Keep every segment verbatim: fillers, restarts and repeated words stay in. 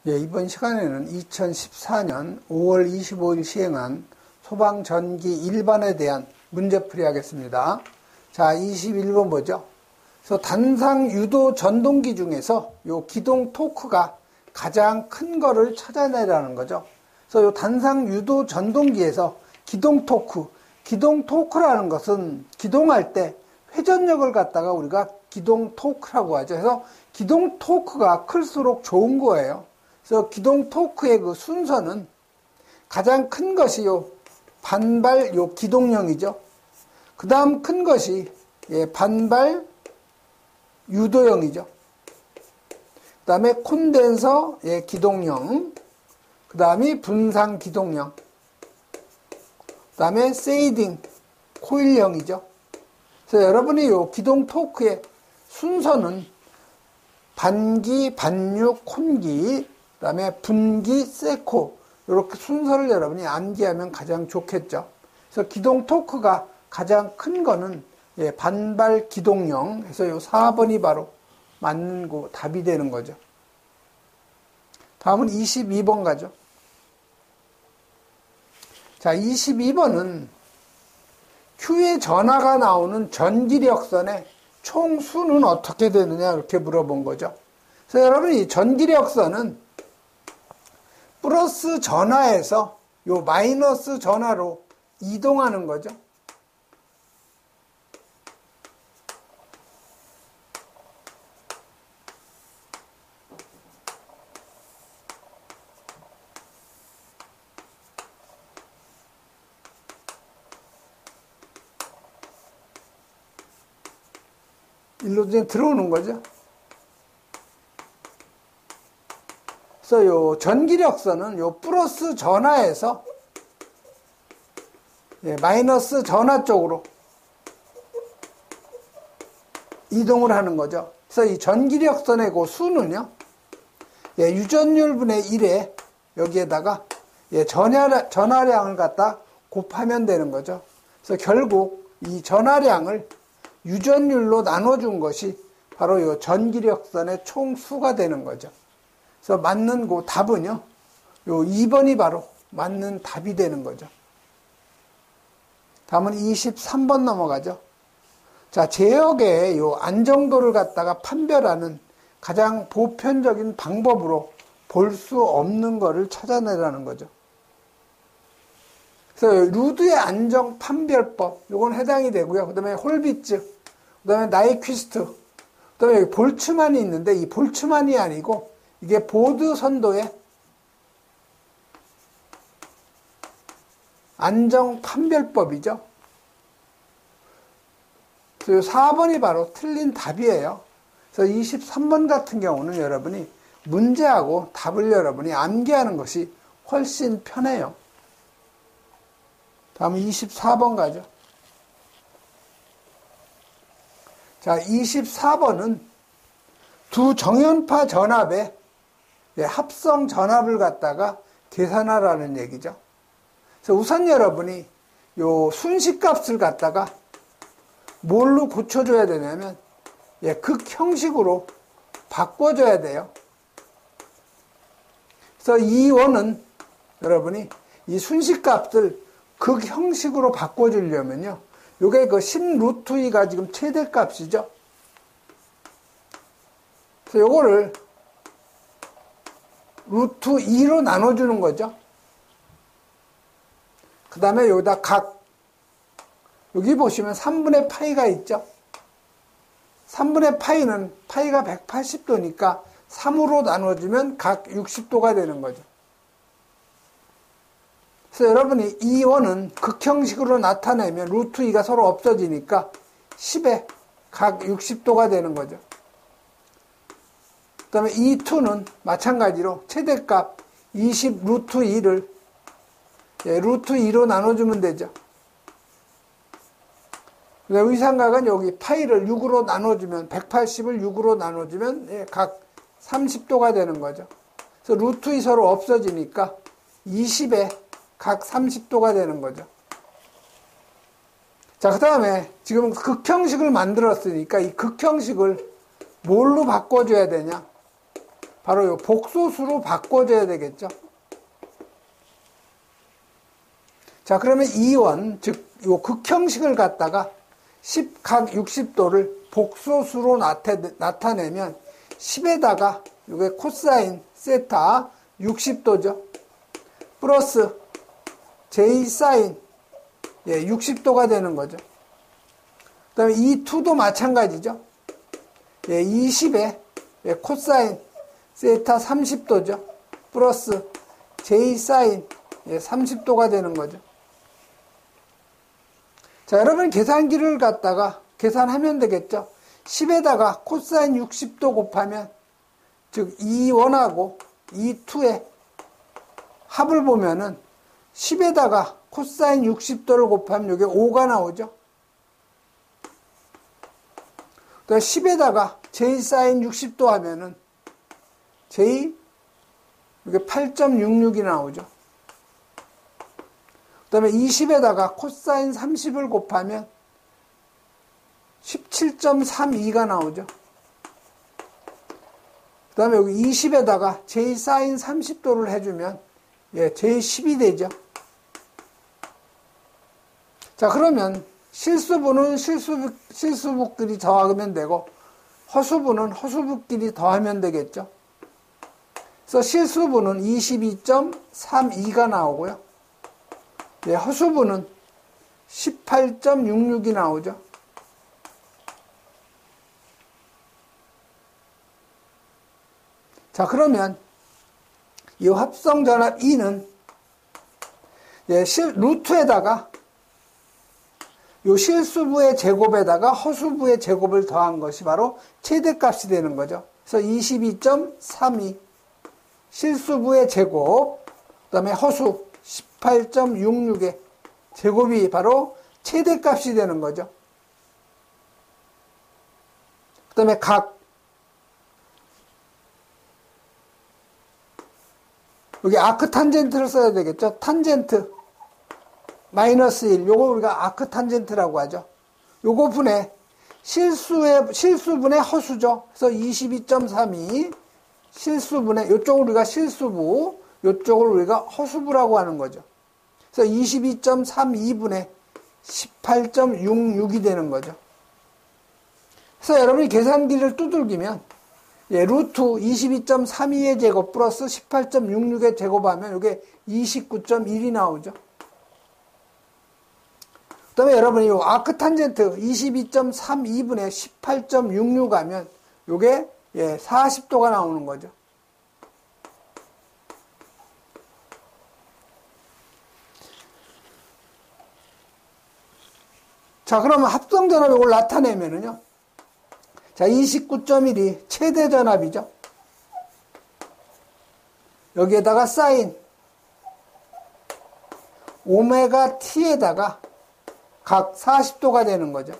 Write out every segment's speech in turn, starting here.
예, 이번 시간에는 이천십사 년 오월 이십오일 시행한 소방전기 일 번에 대한 문제풀이 하겠습니다. 자, 이십일 번 보죠. 그래서 단상 유도 전동기 중에서 요 기동 토크가 가장 큰 거를 찾아내라는 거죠. 그래서 요 단상 유도 전동기에서 기동 토크, 기동 토크라는 것은 기동할 때 회전력을 갖다가 우리가 기동 토크라고 하죠. 그래서 기동 토크가 클수록 좋은 거예요. 그래서 기동 토크의 그 순서는 가장 큰 것이 요 반발 요 기동형이죠. 그 다음 큰 것이 예, 반발 유도형이죠. 그 다음에 콘덴서 예, 기동형, 그 다음이 분산 기동형, 그 다음에 세이딩 코일형이죠. 그래서 여러분이 요 기동 토크의 순서는 반기, 반육, 콘기, 그 다음에 분기, 세코 이렇게 순서를 여러분이 암기하면 가장 좋겠죠. 그래서 기동 토크가 가장 큰 거는 예, 반발 기동형 해서 요 사 번이 바로 맞는 거 답이 되는 거죠. 다음은 이십이 번 가죠. 자, 이십이 번은 Q의 전하가 나오는 전기력선의 총수는 어떻게 되느냐 이렇게 물어본 거죠. 그래서 여러분 이 전기력선은 플러스 전하에서 요 마이너스 전하로 이동하는 거죠. 일로 그냥 들어오는 거죠. 그래서 요 전기력선은 요 플러스 전하에서 예, 마이너스 전하 쪽으로 이동을 하는 거죠. 그래서 이 전기력선의 그 수는요, 예, 유전율분의 일에 여기에다가 예, 전하, 전하량을 갖다 곱하면 되는 거죠. 그래서 결국 이 전하량을 유전율로 나눠준 것이 바로 이 전기력선의 총수가 되는 거죠. 그래서 맞는 그 답은요, 요 이 번이 바로 맞는 답이 되는 거죠. 다음은 이십삼 번 넘어가죠. 자, 제역의 요 안정도를 갖다가 판별하는 가장 보편적인 방법으로 볼 수 없는 거를 찾아내라는 거죠. 그래서 루드의 안정 판별법, 요건 해당이 되고요. 그 다음에 홀비츠, 그 다음에 나이퀴스트, 그 다음에 여기 볼츠만이 있는데 이 볼츠만이 아니고 이게 보드 선도의 안정 판별법이죠. 그래서 사 번이 바로 틀린 답이에요. 그래서 이십삼 번 같은 경우는 여러분이 문제하고 답을 여러분이 암기하는 것이 훨씬 편해요. 다음 이십사 번 가죠. 자, 이십사 번은 두 정연파 전압의 합성 전압을 갖다가 계산하라는 얘기죠. 그래서 우선 여러분이 요 순식값을 갖다가 뭘로 고쳐줘야 되냐면 예, 극형식으로 바꿔줘야 돼요. 그래서 이 원은 여러분이 이 순식값을 극형식으로 바꿔주려면요, 요게 그 십 루트 이가 지금 최대값이죠. 그래서 요거를 루트 이로 나눠주는 거죠. 그 다음에 여기다 각, 여기 보시면 삼분의 파이가 있죠. 삼분의 파이는 파이가 백팔십 도니까 삼으로 나눠주면 각 육십 도가 되는 거죠. 그래서 여러분이 이 원은 극형식으로 나타내면 루트 이가 서로 없어지니까 십에 각 육십 도가 되는 거죠. 그 다음에 이 이는 마찬가지로 최대값 이십 루트 이를 예, 루트 이로 나눠주면 되죠. 의삼각은 여기 파이를 육으로 나눠주면 백팔십을 육으로 나눠주면 예, 각 삼십 도가 되는 거죠. 그래서 루트 이 서로 없어지니까 이십에 각 삼십 도가 되는 거죠. 자, 그 다음에 지금 극형식을 만들었으니까 이 극형식을 뭘로 바꿔줘야 되냐? 바로 요 복소수로 바꿔줘야 되겠죠. 자, 그러면 이원, 즉, 요 극형식을 갖다가 십 각 육십 도를 복소수로 나타, 나타내면 십에다가 요게 코사인 세타 육십 도죠. 플러스 J 사인 예, 육십 도가 되는 거죠. 그 다음에 이 투도 마찬가지죠. 예, 이십에 예, 코사인 세타 삼십 도죠. 플러스 J 사인 예, 삼십 도가 되는 거죠. 자, 여러분 계산기를 갖다가 계산하면 되겠죠. 십에다가 코사인 육십 도 곱하면 즉 이원하고 이투의 합을 보면은 십에다가 코사인 육십 도를 곱하면 이게 오가 나오죠. 또 십에다가 J 사인 육십 도 하면은 J 이게 팔 점 육육이 나오죠. 그 다음에 이십에다가 코사인 삼십을 곱하면 십칠 점 삼이가 나오죠. 그 다음에 여기 이십에다가 J 사인 삼십 도를 해주면 예, J 십이 되죠. 자, 그러면 실수분은 실수부, 실수부끼리 더하면 되고 허수분은 허수부끼리 더하면 되겠죠. 그래서 실수분은 이십이 점 삼이가 나오고요. 예, 허수분은 십팔 점 육육이 나오죠. 자, 그러면 이 합성전압 E는 예, 실, 루트에다가 요 실수부의 제곱에다가 허수부의 제곱을 더한 것이 바로 최대값이 되는 거죠. 그래서 이십이 점 삼이 실수부의 제곱, 그 다음에 허수 십팔 점 육육의 제곱이 바로 최대값이 되는 거죠. 그 다음에 각, 여기 아크 탄젠트를 써야 되겠죠. 탄젠트 마이너스 일, 요거 우리가 아크 탄젠트라고 하죠. 요거 분의 실수의, 실수분의 허수죠. 그래서 이십이 점 삼이 실수분의, 요쪽을 우리가 실수부, 요쪽을 우리가 허수부라고 하는 거죠. 그래서 이십이 점 삼이분의 십팔 점 육육이 되는 거죠. 그래서 여러분이 계산기를 두들기면 예, 루트 이십이 점 삼이의 제곱 플러스 십팔 점 육육의 제곱하면 이게 이십구 점 일이 나오죠. 그 다음에 여러분이 요 아크 탄젠트 이십이 점 삼이분의 십팔 점 육육 하면 요게 예, 사십 도가 나오는 거죠. 자, 그러면 합성전압이 이걸 나타내면은요. 자, 이십구 점 일이 최대 전압이죠. 여기에다가 사인 오메가 t에다가 각 사십 도가 되는 거죠.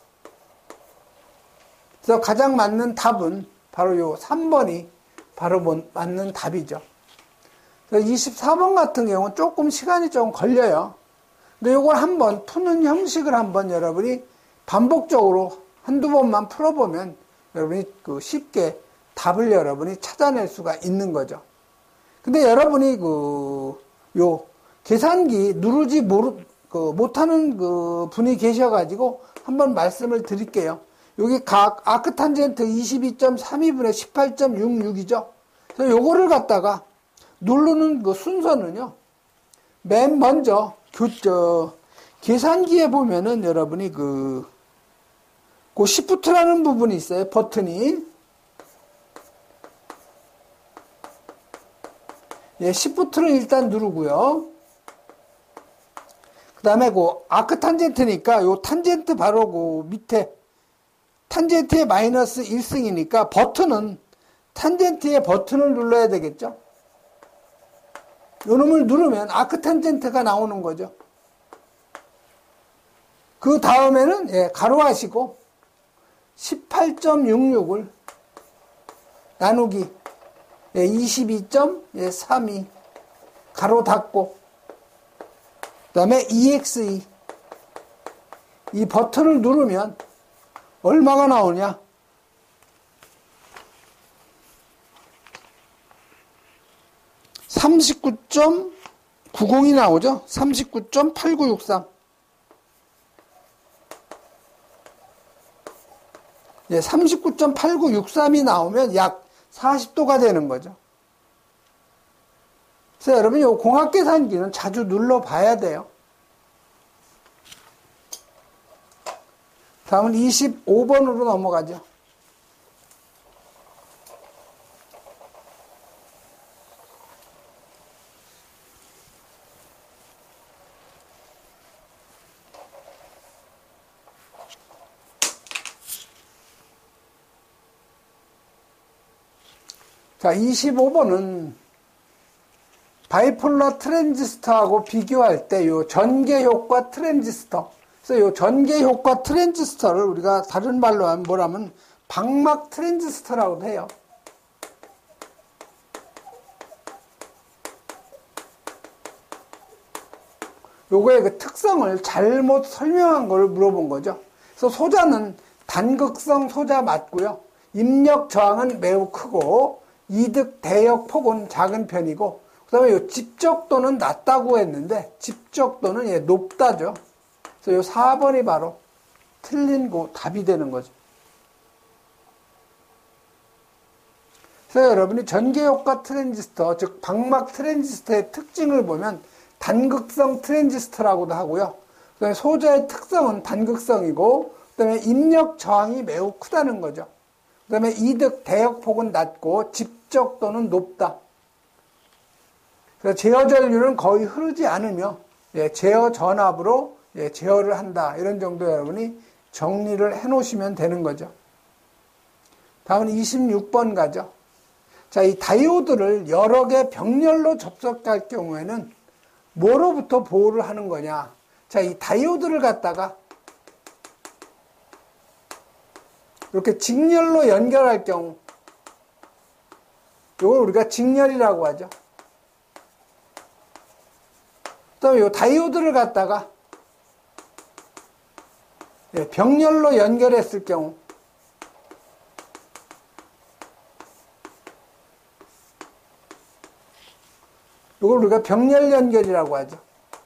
그래서 가장 맞는 답은 바로 요 삼 번이 바로 맞는 답이죠. 그래서 이십사 번 같은 경우는 조금 시간이 좀 걸려요. 근데 요걸 한번 푸는 형식을 한번 여러분이 반복적으로 한두 번만 풀어보면 여러분이 그 쉽게 답을 여러분이 찾아낼 수가 있는 거죠. 근데 여러분이 그, 요, 계산기 누르지 모르, 그, 못하는 그 분이 계셔가지고 한번 말씀을 드릴게요. 여기 각 아크 탄젠트 이십이 점 삼이분의 십팔 점 육육이죠. 그래서 요거를 갖다가 누르는 그 순서는요. 맨 먼저 교, 저, 계산기에 보면은 여러분이 그, 그 시프트라는 부분이 있어요. 버튼이. 예, 시프트를 일단 누르고요. 그 다음에 그 아크 탄젠트니까 요 탄젠트 바로 그 밑에 탄젠트의 마이너스 일 승이니까 버튼은 탄젠트의 버튼을 눌러야 되겠죠. 요 놈을 누르면 아크 탄젠트가 나오는 거죠. 그 다음에는 예, 가로하시고 십팔 점 육육을 나누기 예, 이십이 점 삼이 가로 닫고 그 다음에 이엑스이 이 버튼을 누르면 얼마가 나오냐? 삼십구 점 구십이 나오죠? 삼십구 점 팔구육삼. 예, 삼십구 점 팔구육삼이 나오면 약 사십 도가 되는 거죠. 그래서 여러분, 이 공학계산기는 자주 눌러봐야 돼요. 다음은 이십오 번으로 넘어가죠. 자, 이십오 번은 바이폴러 트랜지스터하고 비교할 때 요 전개효과 트랜지스터. 그래서 요 전개효과 트랜지스터를 우리가 다른 말로 하면 뭐라면 방막 트랜지스터라고도 해요. 요거의 그 특성을 잘못 설명한 걸 물어본 거죠. 그래서 소자는 단극성 소자 맞고요. 입력 저항은 매우 크고 이득 대역 폭은 작은 편이고, 그 다음에 요 집적도는 낮다고 했는데 집적도는 예, 높다죠. 그래서 요 사 번이 바로 틀린 거 답이 되는 거죠. 그래서 여러분이 전개효과 트랜지스터, 즉 방막 트랜지스터의 특징을 보면 단극성 트랜지스터라고도 하고요. 그 다음에 소자의 특성은 단극성이고, 그 다음에 입력 저항이 매우 크다는 거죠. 그 다음에 이득 대역폭은 낮고 집적도는 높다. 그래서 제어 전류는 거의 흐르지 않으며 예, 제어 전압으로 예, 제어를 한다. 이런 정도 여러분이 정리를 해 놓으시면 되는 거죠. 다음은 이십육 번 가죠. 자, 이 다이오드를 여러 개 병렬로 접속할 경우에는 뭐로부터 보호를 하는 거냐. 자, 이 다이오드를 갖다가 이렇게 직렬로 연결할 경우, 이걸 우리가 직렬이라고 하죠. 또 이 다이오드를 갖다가 병렬로 연결했을 경우, 이걸 우리가 병렬 연결이라고 하죠.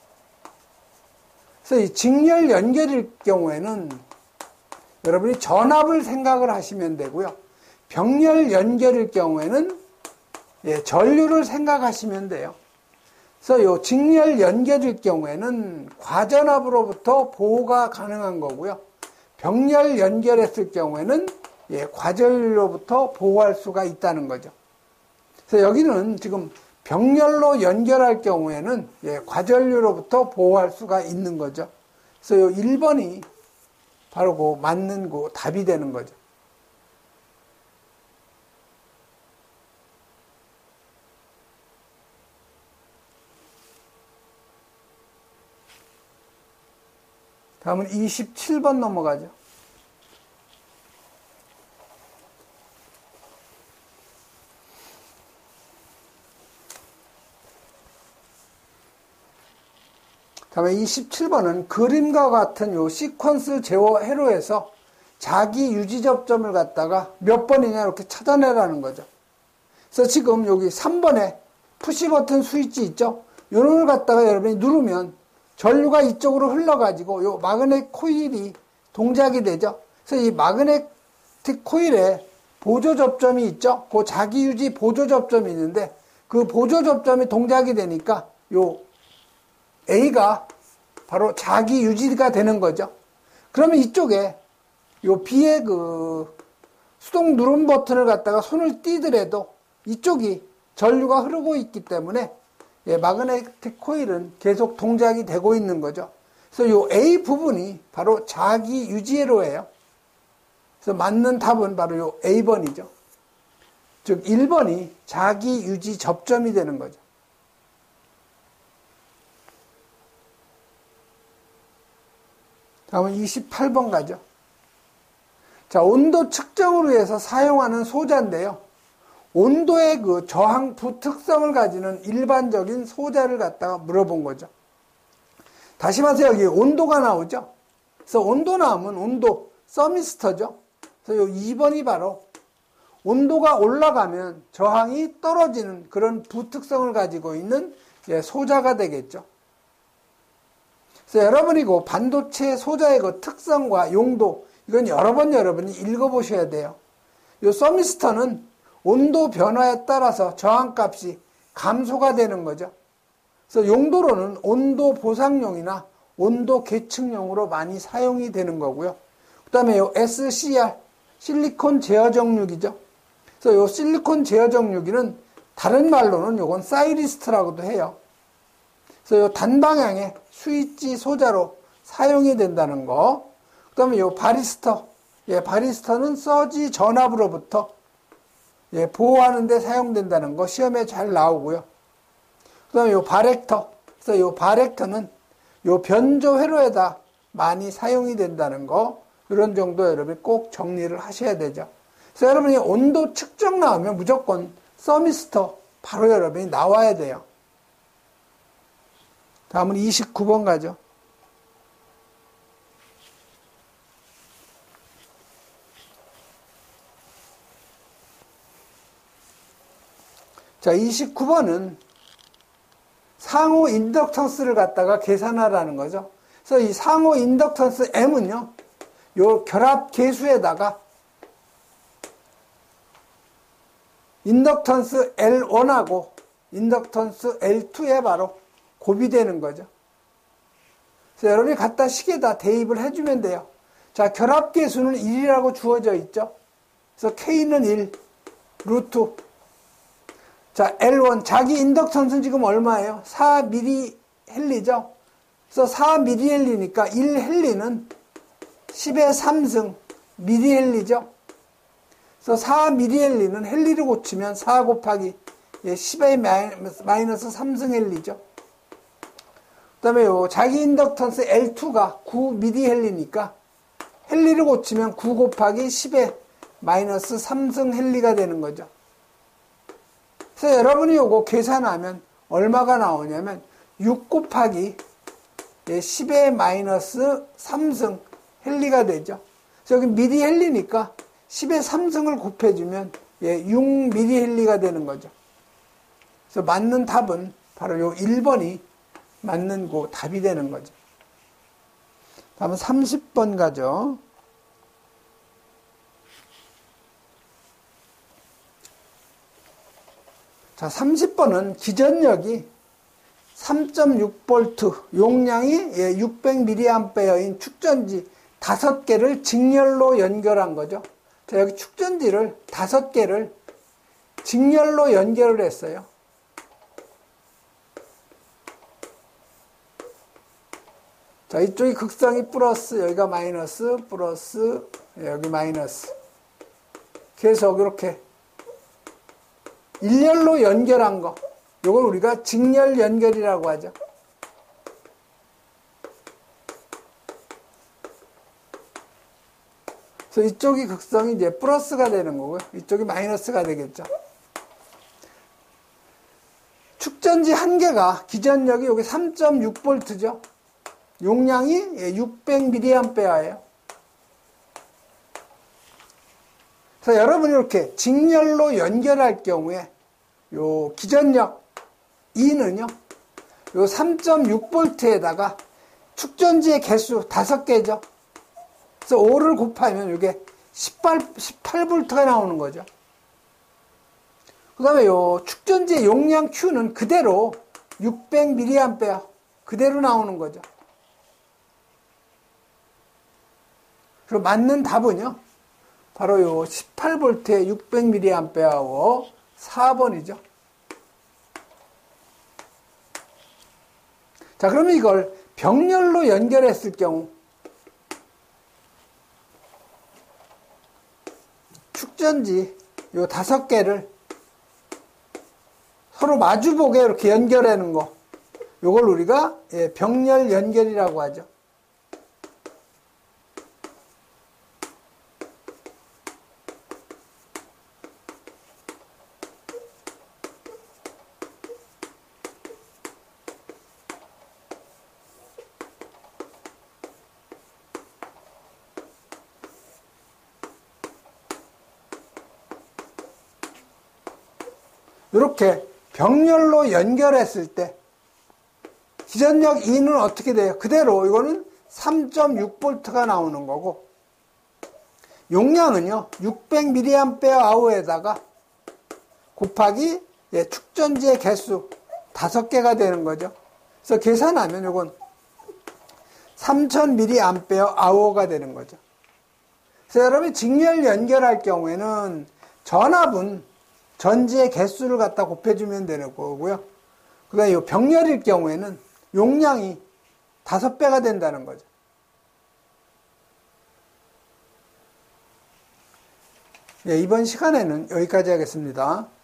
그래서 이 직렬 연결일 경우에는 여러분이 전압을 생각을 하시면 되고요. 병렬 연결일 경우에는 예, 전류를 생각하시면 돼요. 그래서 요 직렬 연결일 경우에는 과전압으로부터 보호가 가능한 거고요. 병렬 연결했을 경우에는 예, 과전류로부터 보호할 수가 있다는 거죠. 그래서 여기는 지금 병렬로 연결할 경우에는 예, 과전류로부터 보호할 수가 있는 거죠. 그래서 요 일 번이 바로 그 맞는 그 답이 되는 거죠. 다음은 이십칠 번 넘어가죠. 다음에 이십칠 번은 그림과 같은 요 시퀀스 제어 회로에서 자기 유지 접점을 갖다가 몇 번이냐 이렇게 찾아내라는 거죠. 그래서 지금 여기 삼 번에 푸시 버튼 스위치 있죠? 요놈을 갖다가 여러분이 누르면 전류가 이쪽으로 흘러가지고 요 마그넷 코일이 동작이 되죠. 그래서 이 마그네틱 코일에 보조 접점이 있죠? 그 자기 유지 보조 접점이 있는데 그 보조 접점이 동작이 되니까 요 A가 바로 자기 유지가 되는 거죠. 그러면 이쪽에 요 B의 그 수동 누름 버튼을 갖다가 손을 띄더라도 이쪽이 전류가 흐르고 있기 때문에 예, 마그네틱 코일은 계속 동작이 되고 있는 거죠. 그래서 요 A 부분이 바로 자기 유지회로예요. 그래서 맞는 답은 바로 요 A 번이죠. 즉 일 번이 자기 유지 접점이 되는 거죠. 다음은 이십팔 번 가죠. 자, 온도 측정을 위해서 사용하는 소자인데요. 온도의 그 저항 부특성을 가지는 일반적인 소자를 갖다가 물어본 거죠. 다시 말해서 여기 온도가 나오죠. 그래서 온도 나오면 온도 서미스터죠. 그래서 요 이 번이 바로 온도가 올라가면 저항이 떨어지는 그런 부특성을 가지고 있는 소자가 되겠죠. 그래서 여러분이 그 반도체 소자의 그 특성과 용도, 이건 여러 번 여러분이 읽어보셔야 돼요. 이 서미스터는 온도 변화에 따라서 저항값이 감소가 되는 거죠. 그래서 용도로는 온도 보상용이나 온도 계측용으로 많이 사용이 되는 거고요. 그 다음에 요 에스씨알, 실리콘 제어 정유기죠. 그래서 요 실리콘 제어 정유기는 다른 말로는 요건 사이리스트라고도 해요. 그래서 요 단방향의 스위치 소자로 사용이 된다는 거. 그 다음에 요 바리스터. 예, 바리스터는 서지 전압으로부터 예, 보호하는 데 사용된다는 거 시험에 잘 나오고요. 그 다음에 요 바렉터. 그래서 요 바렉터는 요 변조 회로에다 많이 사용이 된다는 거. 이런 정도 여러분이 꼭 정리를 하셔야 되죠. 그래서 여러분이 온도 측정 나오면 무조건 서미스터 바로 여러분이 나와야 돼요. 다음은 이십구 번 가죠. 자, 이십구 번은 상호 인덕턴스를 갖다가 계산하라는 거죠. 그래서 이 상호 인덕턴스 M은요, 요 결합 계수에다가 인덕턴스 엘 원하고 인덕턴스 엘 투에 바로 곱이되는 거죠. 그래서 여러분이 갖다 식에다 대입을 해주면 돼요. 자, 결합 계수는 일이라고 주어져 있죠. 그래서 K는 일, 루트. 자, 엘 원, 자기 인덕턴스는 지금 얼마예요? 사 밀리헬리죠. 그래서 사 밀리헬리니까 일 헬리는 십의 삼승 밀리헬리죠. 그래서 사 밀리헬리는 헬리를 고치면 사 곱하기 십의 마이너스 삼승 헬리죠. 그 다음에 요 자기 인덕턴스 엘 투가 구 밀리헬리니까 헬리를 고치면 구 곱하기 십의 마이너스 삼승 헬리가 되는 거죠. 그래서 여러분이 요거 계산하면 얼마가 나오냐면 육 곱하기 십의 마이너스 삼승 헬리가 되죠. 그래서 여기 밀리헬리니까 십의 삼승을 곱해주면 육 밀리헬리가 되는 거죠. 그래서 맞는 답은 바로 요 일 번이 맞는 그 답이 되는 거죠. 다음은 삼십 번 가죠. 자, 삼십 번은 기전력이 삼 점 육 볼트, 용량이 육백 밀리앰페어인 축전지 다섯 개를 직렬로 연결한 거죠. 자, 여기 축전지를 다섯 개를 직렬로 연결을 했어요. 자, 이쪽이 극성이 플러스, 여기가 마이너스, 플러스, 여기 마이너스. 계속 이렇게 일렬로 연결한 거, 이걸 우리가 직렬 연결이라고 하죠. 그래서 이쪽이 극성이 이제 플러스가 되는 거고요. 이쪽이 마이너스가 되겠죠. 축전지 한 개가 기전력이 여기 삼 점 육 볼트죠. 용량이 육백 밀리앰페어예요. 그래서 여러분이 이렇게 직렬로 연결할 경우에 요 기전력 E는요, 요 삼 점 육 볼트에다가 축전지의 개수 다섯 개죠. 그래서 오를 곱하면 이게 십팔, 십팔 볼트가 나오는 거죠. 그 다음에 요 축전지의 용량 Q는 그대로 육백 밀리앰페어 그대로 나오는 거죠. 그리고 맞는 답은요, 바로 요 십팔 볼트의 육백 밀리앰페어하고 사 번이죠. 자, 그러면 이걸 병렬로 연결했을 경우 축전지 요 다섯 개를 서로 마주보게 이렇게 연결하는 거, 요걸 우리가 병렬 연결이라고 하죠. 이렇게 병렬로 연결했을 때 기전력 E는 어떻게 돼요? 그대로 이거는 삼 점 육 볼트가 나오는 거고, 용량은요 육백 밀리앰페어아워에다가 곱하기 예, 축전지의 개수 다섯 개가 되는 거죠. 그래서 계산하면 이건 삼천 밀리앰페어아워가 되는 거죠. 그래서 여러분이 직렬 연결할 경우에는 전압은 전지의 개수를 갖다 곱해주면 되는 거고요. 그 다음에 이 병렬일 경우에는 용량이 다섯 배가 된다는 거죠. 예, 이번 시간에는 여기까지 하겠습니다.